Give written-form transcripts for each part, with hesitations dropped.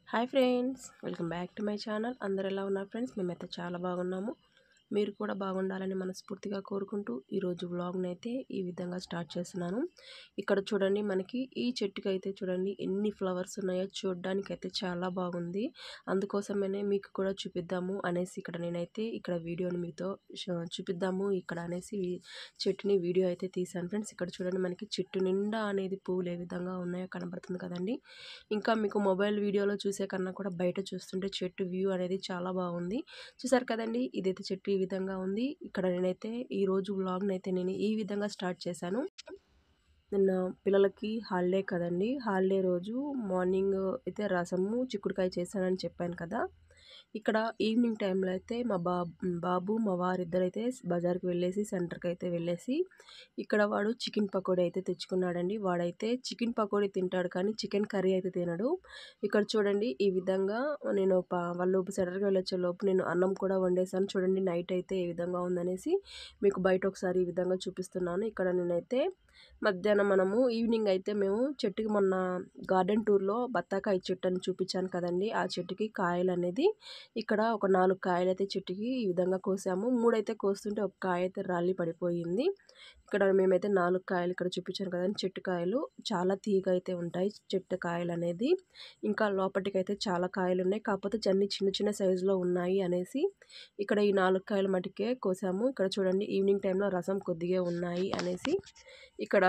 Hi friends, welcome back to my channel. అందరు ఎలా ఉన్నారు ఫ్రెండ్స్? మేమైతే చాలా బాగున్నాము. మీరు కూడా బాగుండాలని మనస్ఫూర్తిగా కోరుకుంటూ ఈరోజు వ్లాగ్ని అయితే ఈ విధంగా స్టార్ట్ చేస్తున్నాను. ఇక్కడ చూడండి, మనకి ఈ చెట్టుకి అయితే చూడండి ఎన్ని ఫ్లవర్స్ ఉన్నాయో, చూడడానికి అయితే చాలా బాగుంది. అందుకోసమనే మీకు కూడా చూపిద్దాము అనేసి ఇక్కడ వీడియోని మీతో చూపిద్దాము ఇక్కడ అనేసి చెట్టుని వీడియో అయితే తీసాను ఫ్రెండ్స్. ఇక్కడ చూడండి, మనకి చెట్టు నిండా అనేది పువ్వులు ఏ విధంగా ఉన్నాయో కనబడుతుంది కదండి. ఇంకా మీకు మొబైల్ వీడియోలో చూసే కన్నా కూడా బయట చూస్తుంటే చెట్టు వ్యూ అనేది చాలా బాగుంది. చూసారు కదండి, ఇదైతే చెట్టు ఈ విధంగా ఉంది. ఇక్కడ నేనైతే ఈరోజు వ్లాగ్ని అయితే నేను ఈ విధంగా స్టార్ట్ చేశాను. నిన్న పిల్లలకి హాలిడే కదండి, హాలిడే రోజు మార్నింగ్ అయితే రసము చిక్కుడుకాయ చేశానని చెప్పాను కదా. ఇక్కడ ఈవినింగ్ టైంలో అయితే మా బాబు మా వారిద్దరైతే బజార్కి వెళ్ళేసి సెంటర్కి అయితే వెళ్ళేసి ఇక్కడ వాడు చికెన్ పకోడీ అయితే తెచ్చుకున్నాడండి. వాడైతే చికెన్ పకోడీ తింటాడు కానీ చికెన్ కర్రీ అయితే తినడు. ఇక్కడ చూడండి, ఈ విధంగా నేను వాళ్ళు సెంటర్కి వెళ్ళొచ్చే లోపు నేను అన్నం కూడా వండేసాను. చూడండి, నైట్ అయితే ఏ విధంగా ఉందనేసి మీకు బయట ఒకసారి ఈ విధంగా చూపిస్తున్నాను. ఇక్కడ నేనైతే మధ్యాహ్నం ఈవినింగ్ అయితే మేము చెట్టుకి మొన్న గార్డెన్ టూర్లో బత్తాకాయ చెట్టు అని చూపించాను కదండి. ఆ చెట్టుకి కాయలు అనేది ఇక్కడ ఒక 4 కాయలు అయితే చెట్టుకి ఈ విధంగా కోసాము. 3 అయితే కోస్తుంటే ఒక కాయ అయితే రాలి పడిపోయింది. ఇక్కడ మేమైతే 4 కాయలు ఇక్కడ చూపించాను కదండి. చెట్టు కాయలు చాలా తీగ అయితే ఉంటాయి చెట్టు కాయలు అనేది. ఇంకా లోపటికైతే చాలా కాయలు ఉన్నాయి, కాకపోతే చిన్న చిన్న సైజులో ఉన్నాయి అనేసి ఇక్కడ ఈ 4 కాయలు మటుకే కోసాము. ఇక్కడ చూడండి, ఈవినింగ్ టైంలో రసం కొద్దిగా ఉన్నాయి అనేసి ఇక్కడ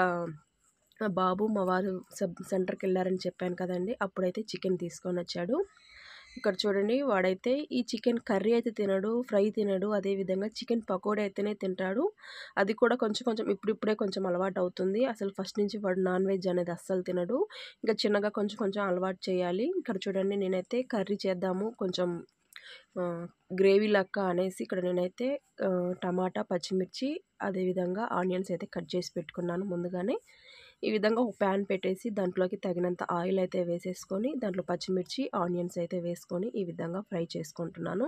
మా బాబు మా వారు సెంటర్కి వెళ్ళారని చెప్పాను కదండి. అప్పుడైతే చికెన్ తీసుకొని వచ్చాడు. ఇక్కడ చూడండి, వాడైతే ఈ చికెన్ కర్రీ అయితే తినడు, ఫ్రై తినడు. అదేవిధంగా చికెన్ పకోడీ అయితేనే తింటాడు. అది కూడా కొంచెం ఇప్పుడిప్పుడే కొంచెం అలవాటు అవుతుంది. అసలు ఫస్ట్ నుంచి వాడు నాన్ వెజ్ అనేది అస్సలు తినడు. ఇంకా చిన్నగా కొంచెం అలవాటు చేయాలి. ఇక్కడ చూడండి, నేనైతే కర్రీ చేద్దాము కొంచెం గ్రేవీ లెక్క అనేసి ఇక్కడ నేనైతే టమాటా, పచ్చిమిర్చి, అదేవిధంగా ఆనియన్స్ అయితే కట్ చేసి పెట్టుకున్నాను ముందుగానే. ఈ విధంగా ఒక ప్యాన్ పెట్టేసి దాంట్లోకి తగినంత ఆయిల్ అయితే వేసేసుకొని దాంట్లో పచ్చిమిర్చి, ఆనియన్స్ అయితే వేసుకొని ఈ విధంగా ఫ్రై చేసుకుంటున్నాను.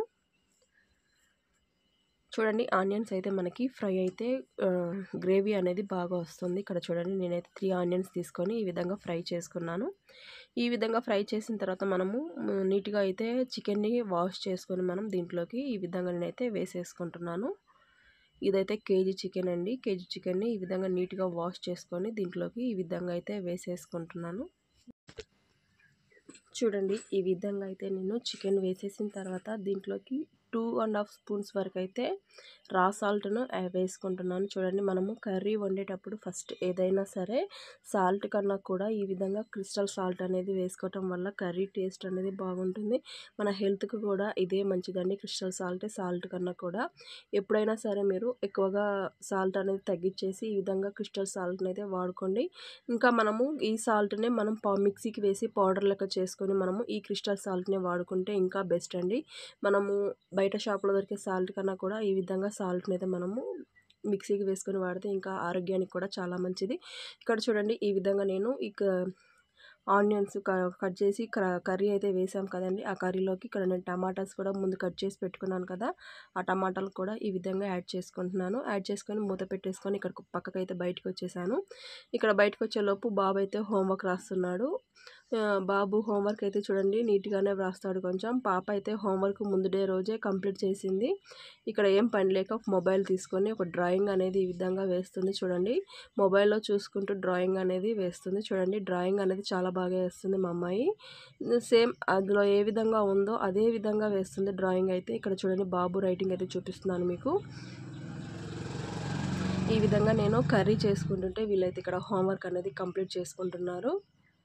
చూడండి, ఆనియన్స్ అయితే మనకి ఫ్రై అయితే గ్రేవీ అనేది బాగా వస్తుంది. ఇక్కడ చూడండి, నేనైతే 3 ఆనియన్స్ తీసుకొని ఈ విధంగా ఫ్రై చేసుకున్నాను. ఈ విధంగా ఫ్రై చేసిన తర్వాత మనము నీట్గా అయితే చికెన్ని వాష్ చేసుకొని మనం దీంట్లోకి ఈ విధంగా నేనైతే వేసేసుకుంటున్నాను. ఇదైతే కేజీ చికెన్ అండి. కేజీ చికెన్ని ఈ విధంగా నీట్గా వాష్ చేసుకొని దీంట్లోకి ఈ విధంగా అయితే వేసేసుకుంటున్నాను. చూడండి, ఈ విధంగా అయితే నేను చికెన్ వేసేసిన తర్వాత దీంట్లోకి 2.5 స్పూన్స్ వరకు అయితే రా సాల్ట్ను వేసుకుంటున్నాను. చూడండి, మనము కర్రీ వండేటప్పుడు ఫస్ట్ ఏదైనా సరే సాల్ట్ కన్నా కూడా ఈ విధంగా క్రిస్టల్ సాల్ట్ అనేది వేసుకోవటం వల్ల కర్రీ టేస్ట్ అనేది బాగుంటుంది. మన హెల్త్కి కూడా ఇదే మంచిదండి. క్రిస్టల్ సాల్ట్ కన్నా కూడా ఎప్పుడైనా సరే మీరు ఎక్కువగా సాల్ట్ అనేది తగ్గించేసి ఈ విధంగా క్రిస్టల్ సాల్ట్ని అయితే వాడుకోండి. ఇంకా మనము ఈ సాల్ట్నే మనం మిక్సీకి వేసి పౌడర్ లెక్క చేసుకొని మనము ఈ క్రిస్టల్ సాల్ట్ని వాడుకుంటే ఇంకా బెస్ట్ అండి. మనము బయట షాప్లో దొరికే సాల్ట్ కన్నా కూడా ఈ విధంగా సాల్ట్ని అయితే మనము మిక్సీకి వేసుకొని వాడితే ఇంకా ఆరోగ్యానికి కూడా చాలా మంచిది. ఇక్కడ చూడండి, ఈ విధంగా నేను ఆనియన్స్ కట్ చేసి కర్రీ అయితే వేసాం కదండి. ఆ కర్రీలోకి ఇక్కడ నేను టమాటాస్ కూడా ముందు కట్ చేసి పెట్టుకున్నాను కదా, ఆ టమాటాలు కూడా ఈ విధంగా యాడ్ చేసుకుంటున్నాను. యాడ్ చేసుకొని మూత పెట్టేసుకొని ఇక్కడ పక్కకైతే బయటకు వచ్చేసాను. ఇక్కడ బయటకు వచ్చేలోపు బాబు అయితే హోంవర్క్ రాస్తున్నాడు. బాబు హోంవర్క్ అయితే చూడండి నీట్గానే వ్రాస్తాడు కొంచెం. పాప అయితే హోంవర్క్ ముందు డే రోజే కంప్లీట్ చేసింది. ఇక్కడ ఏం పని లేక మొబైల్ తీసుకొని ఒక డ్రాయింగ్ అనేది ఈ విధంగా వేస్తుంది. చూడండి, మొబైల్లో చూసుకుంటూ డ్రాయింగ్ అనేది వేస్తుంది. చూడండి, డ్రాయింగ్ అనేది చాలా బాగా వేస్తుంది మా అమ్మాయి. సేమ్ అందులో ఏ విధంగా ఉందో అదే విధంగా వేస్తుంది డ్రాయింగ్ అయితే. ఇక్కడ చూడండి, బాబు రైటింగ్ అయితే చూపిస్తున్నాను మీకు. ఈ విధంగా నేను కర్రీ చేసుకుంటుంటే వీళ్ళైతే ఇక్కడ హోంవర్క్ అనేది కంప్లీట్ చేసుకుంటున్నారు.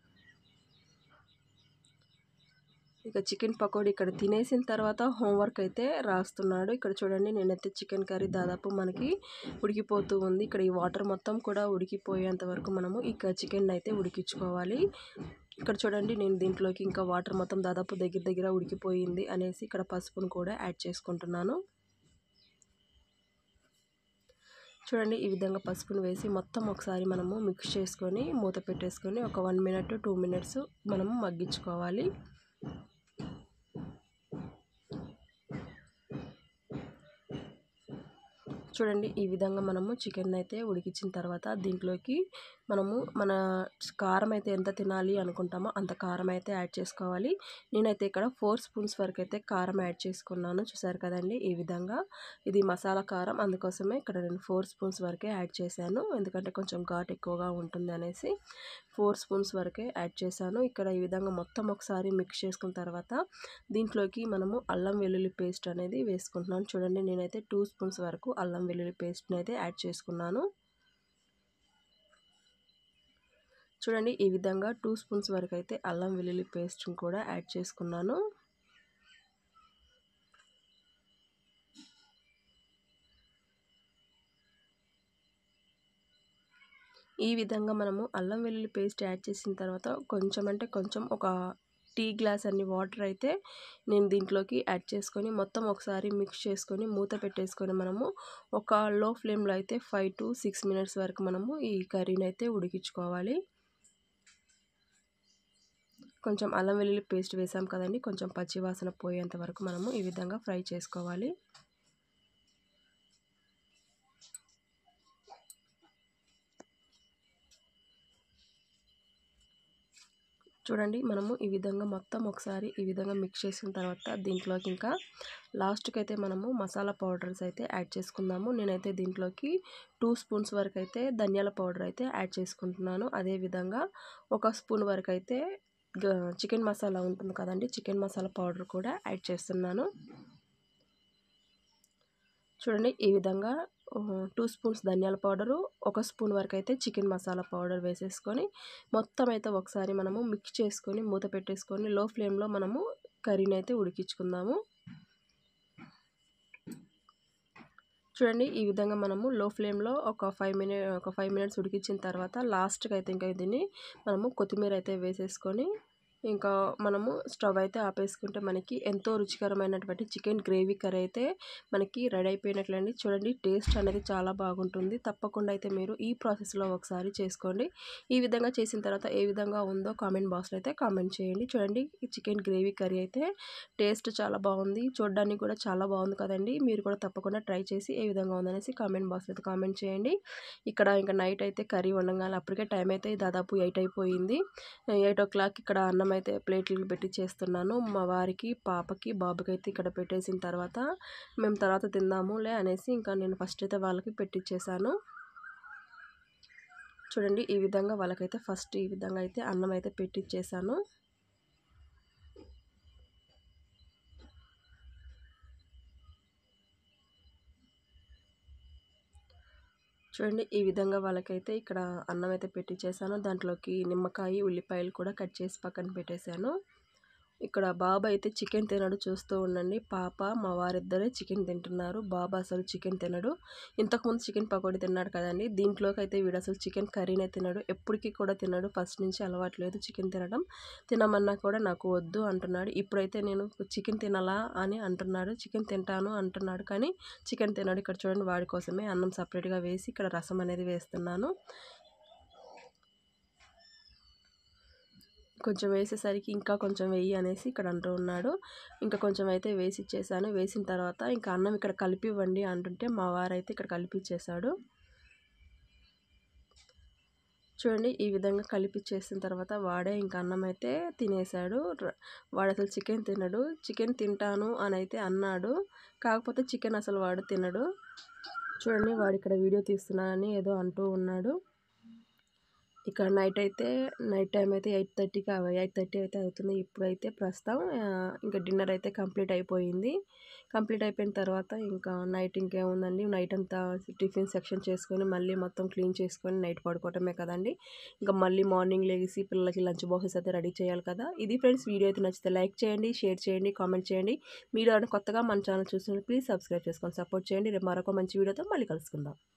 ఇక చికెన్ పకోడీ ఇక్కడ తినేసిన తర్వాత హోంవర్క్ అయితే రాస్తున్నాడు. ఇక్కడ చూడండి, నేనైతే చికెన్ కర్రీ దాదాపు మనకి ఉడికిపోతూ ఉంది. ఇక్కడ ఈ వాటర్ మొత్తం కూడా ఉడికిపోయేంత వరకు మనము ఇక చికెన్ అయితే ఉడికించుకోవాలి. ఇక్కడ చూడండి, నేను దీంట్లోకి ఇంకా వాటర్ మొత్తం దాదాపు దగ్గర ఉడికిపోయింది అనేసి ఇక్కడ పసుపును కూడా యాడ్ చేసుకుంటున్నాను. చూడండి, ఈ విధంగా పసుపును వేసి మొత్తం ఒకసారి మనము మిక్స్ చేసుకొని మూత పెట్టేసుకొని ఒక 1 మినిట్ 2 మినిట్స్ మనము మగ్గించుకోవాలి. చూడండి ఈ విధంగా మనము చికెన్ అయితే ఉడికించిన తర్వాత దీంట్లోకి మనము మన కారం అయితే ఎంత తినాలి అనుకుంటామో అంత కారం అయితే యాడ్ చేసుకోవాలి. నేనైతే ఇక్కడ 4 స్పూన్స్ వరకు అయితే కారం యాడ్ చేసుకున్నాను. చూసారు కదండి ఈ విధంగా. ఇది మసాలా కారం, అందుకోసమే ఇక్కడ నేను 4 స్పూన్స్ వరకే యాడ్ చేశాను. ఎందుకంటే కొంచెం ఘాటు ఎక్కువగా ఉంటుంది అనేసి 4 స్పూన్స్ వరకే యాడ్ చేశాను. ఇక్కడ ఈ విధంగా మొత్తం ఒకసారి మిక్స్ చేసుకున్న తర్వాత దీంట్లోకి మనము అల్లం వెల్లుల్లి పేస్ట్ అనేది వేసుకుంటున్నాను. చూడండి నేనైతే 2 స్పూన్స్ వరకు అల్లం వెల్లుల్లి పేస్ట్ని అయితే యాడ్ చేసుకున్నాను. చూడండి ఈ విధంగా 2 స్పూన్స్ వరకు అయితే అల్లం వెల్లుల్లి పేస్ట్ని కూడా యాడ్ చేసుకున్నాను. ఈ విధంగా మనము అల్లం వెల్లుల్లి పేస్ట్ యాడ్ చేసిన తర్వాత కొంచెం అంటే కొంచెం ఒక టీ గ్లాస్ అన్ని వాటర్ అయితే నేను దీంట్లోకి యాడ్ చేసుకొని మొత్తం ఒకసారి మిక్స్ చేసుకొని మూత పెట్టేసుకొని మనము ఒక లో ఫ్లేమ్లో అయితే 5 to 6 మినిట్స్ వరకు మనము ఈ కర్రీని అయితే ఉడికించుకోవాలి. కొంచెం అల్లం వెల్లుల్లి పేస్ట్ వేసాం కదండి, కొంచెం పచ్చి వాసన పోయేంత వరకు మనము ఈ విధంగా ఫ్రై చేసుకోవాలి. చూడండి మనము ఈ విధంగా మొత్తం ఒకసారి ఈ విధంగా మిక్స్ చేసిన తర్వాత దీంట్లోకి ఇంకా లాస్ట్కి అయితే మనము మసాలా పౌడర్స్ అయితే యాడ్ చేసుకుందాము. నేనైతే దీంట్లోకి 2 స్పూన్స్ వరకు అయితే ధనియాల పౌడర్ అయితే యాడ్ చేసుకుంటున్నాను. అదేవిధంగా 1 స్పూన్ వరకు అయితే చికెన్ మసాలా ఉంటుంది కదండి, చికెన్ మసాలా పౌడర్ కూడా యాడ్ చేస్తున్నాను. చూడండి ఈ విధంగా 2 స్పూన్స్ ధనియాల పౌడరు, 1 స్పూన్ వరకు అయితే చికెన్ మసాలా పౌడర్ వేసేసుకొని మొత్తం అయితే ఒకసారి మనము మిక్స్ చేసుకొని మూత పెట్టేసుకొని లో ఫ్లేమ్లో మనము కర్రీని అయితే ఉడికించుకుందాము. చూడండి ఈ విధంగా మనము లో ఫ్లేమ్లో ఒక 5 మినిట్స్ ఉడికించిన తర్వాత లాస్ట్కి అయితే ఇంకా దీన్ని మనము కొత్తిమీర అయితే వేసేసుకొని ఇంకా మనము స్టవ్ అయితే ఆపేసుకుంటే మనకి ఎంతో రుచికరమైనటువంటి చికెన్ గ్రేవీ కర్రీ అయితే మనకి రెడీ అయిపోయినట్లండి. చూడండి టేస్ట్ అనేది చాలా బాగుంటుంది. తప్పకుండా అయితే మీరు ఈ ప్రాసెస్లో ఒకసారి చేసుకోండి. ఈ విధంగా చేసిన తర్వాత ఏ విధంగా ఉందో కామెంట్ బాక్స్లో అయితే కామెంట్ చేయండి. చూడండి ఈ చికెన్ గ్రేవీ కర్రీ అయితే టేస్ట్ చాలా బాగుంది, చూడడానికి కూడా చాలా బాగుంది కదండి. మీరు కూడా తప్పకుండా ట్రై చేసి ఏ విధంగా ఉందనేసి కామెంట్ బాక్స్లో అయితే కామెంట్ చేయండి. ఇక్కడ ఇంకా నైట్ అయితే కర్రీ వండగానే అప్పటికే టైం అయితే దాదాపు 8 అయిపోయింది. 8 o'clock ఇక్కడ అన్నం అయితే ప్లేట్లకు పెట్టి చేస్తున్నాను. మా వారికి, పాపకి, బాబుకి అయితే ఇక్కడ పెట్టేసిన తర్వాత మేము తర్వాత తిందాములే అనేసి ఇంకా నేను ఫస్ట్ అయితే వాళ్ళకి పెట్టించేసాను. చూడండి ఈ విధంగా వాళ్ళకైతే ఫస్ట్ ఈ విధంగా అయితే అన్నం అయితే పెట్టించేసాను. చూడండి ఈ విధంగా వాళ్ళకైతే ఇక్కడ అన్నం అయితే పెట్టించేసాను. దాంట్లోకి నిమ్మకాయ, ఉల్లిపాయలు కూడా కట్ చేసి పక్కన పెట్టేశాను. ఇక్కడ బాబు అయితే చికెన్ తినడు, చూస్తూ ఉండండి. పాప, మా వారిద్దరే చికెన్ తింటున్నారు. బాబు అసలు చికెన్ తినడు. ఇంతకుముందు చికెన్ పకోడీ తిన్నాడు కదండి, దీంట్లోకి అయితే వీడు అసలు చికెన్ కర్రీనే తినడు. ఎప్పటికీ కూడా తినడు, ఫస్ట్ నుంచి అలవాట్లేదు చికెన్ తినడం. తినమన్నా కూడా నాకు వద్దు అంటున్నాడు. ఇప్పుడైతే నేను చికెన్ తినాలా అని అంటున్నాడు. చికెన్ తింటాను అంటున్నాడు కానీ చికెన్ తినడు. ఇక్కడ చూడండి వాడి కోసమే అన్నం సపరేట్గా వేసి ఇక్కడ రసం అనేది వేస్తున్నాను. కొంచెం వేసేసరికి ఇంకా కొంచెం వెయ్యి అనేసి ఇక్కడ అంటూ ఉన్నాడు. ఇంకా కొంచెం అయితే వేసి ఇచ్చేసాను. వేసిన తర్వాత ఇంకా అన్నం ఇక్కడ కలిపివ్వండి అంటుంటే మా వారైతే ఇక్కడ కలిపిచ్చేసాడు. చూడండి ఈ విధంగా కలిపిచ్చేసిన తర్వాత వాడే ఇంకా అన్నం అయితే తినేసాడు. వాడు అసలు చికెన్ తినడు. చికెన్ తింటాను అని అయితే అన్నాడు, కాకపోతే చికెన్ అసలు వాడు తినడు. చూడండి వాడు ఇక్కడ వీడియో తీస్తున్నానని ఏదో అంటూ ఉన్నాడు. ఇక్కడ నైట్ టైం అయితే 8:30 అయితే అవుతుంది. ఇప్పుడైతే ప్రస్తుతం ఇంకా డిన్నర్ అయితే కంప్లీట్ అయిపోయింది. కంప్లీట్ అయిపోయిన తర్వాత ఇంకా నైట్ ఇంకేముందండి, నైట్ అంతా టిఫిన్ సెక్షన్ చేసుకొని మళ్ళీ మొత్తం క్లీన్ చేసుకొని నైట్ పడుకోవటమే కదండి. ఇంకా మళ్ళీ మార్నింగ్ లేచి పిల్లలకి లంచ్ బాక్సెస్ అయితే రెడీ చేయాలి కదా. ఇది ఫ్రెండ్స్, వీడియో అయితే నచ్చితే లైక్ చేయండి, షేర్ చేయండి, కామెంట్ చేయండి. మీరు కొత్తగా మన ఛానల్ చూస్తున్నారు ప్లీజ్ సబ్స్క్రైబ్ చేసుకొని సపోర్ట్ చేయండి. రేపు మరొక మంచి వీడియోతో మళ్ళీ కలుసుకుందాం.